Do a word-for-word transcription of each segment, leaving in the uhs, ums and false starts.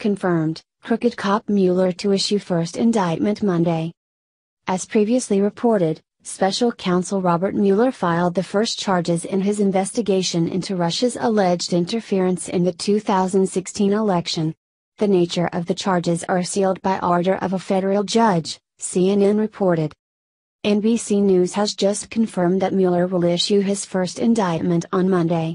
confirmed, crooked cop Mueller to issue first indictment Monday. As previously reported, Special Counsel Robert Mueller filed the first charges in his investigation into Russia's alleged interference in the two thousand sixteen election. The nature of the charges are sealed by order of a federal judge, C N N reported. N B C News has just confirmed that Mueller will issue his first indictment on Monday.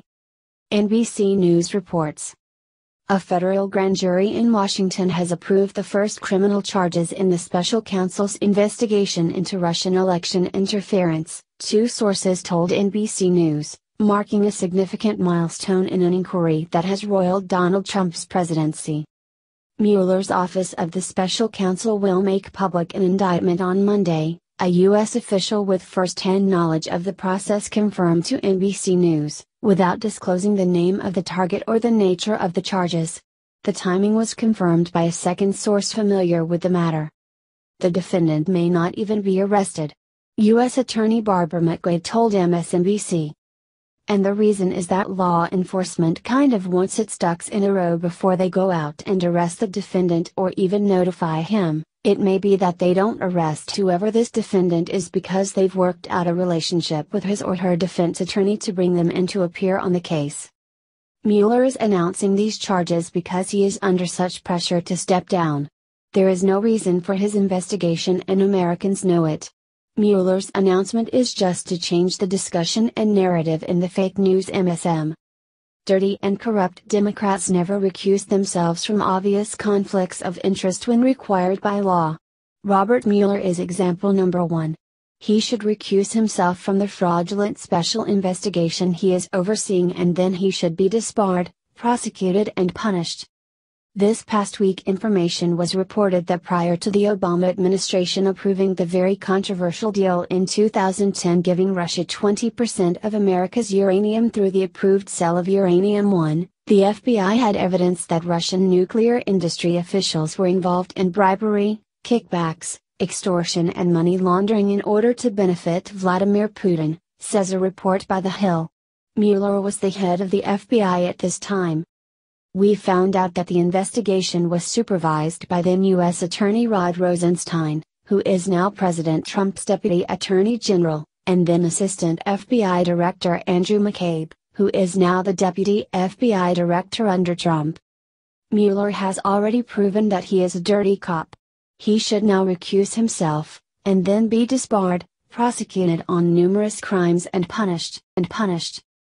N B C News reports. A federal grand jury in Washington has approved the first criminal charges in the special counsel's investigation into Russian election interference, two sources told N B C News, marking a significant milestone in an inquiry that has roiled Donald Trump's presidency. Mueller's office of the special counsel will make public an indictment on Monday, a U S official with first-hand knowledge of the process confirmed to N B C News, without disclosing the name of the target or the nature of the charges. The timing was confirmed by a second source familiar with the matter. The defendant may not even be arrested. U S Attorney Barbara McGuade told M S N B C. And the reason is that law enforcement kind of wants its ducks in a row before they go out and arrest the defendant or even notify him. It may be that they don't arrest whoever this defendant is because they've worked out a relationship with his or her defense attorney to bring them in to appear on the case. Mueller is announcing these charges because he is under such pressure to step down. There is no reason for his investigation and Americans know it. Mueller's announcement is just to change the discussion and narrative in the fake news M S M. Dirty and corrupt Democrats never recuse themselves from obvious conflicts of interest when required by law. Robert Mueller is example number one. He should recuse himself from the fraudulent special investigation he is overseeing, and then he should be disbarred, prosecuted and punished. This past week, information was reported that prior to the Obama administration approving the very controversial deal in two thousand ten giving Russia twenty percent of America's uranium through the approved sale of uranium one, the F B I had evidence that Russian nuclear industry officials were involved in bribery, kickbacks, extortion and money laundering in order to benefit Vladimir Putin, says a report by The Hill. Mueller was the head of the F B I at this time. We found out that the investigation was supervised by then U S Attorney Rod Rosenstein, who is now President Trump's Deputy Attorney General, and then Assistant F B I Director Andrew McCabe, who is now the Deputy F B I Director under Trump. Mueller has already proven that he is a dirty cop. He should now recuse himself, and then be disbarred, prosecuted on numerous crimes and punished, and punished.